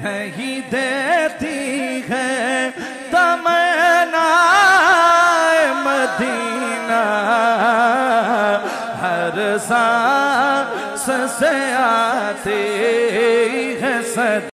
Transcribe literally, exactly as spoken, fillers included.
नहीं देती है तमन्ना मदीना, हर सांस से आती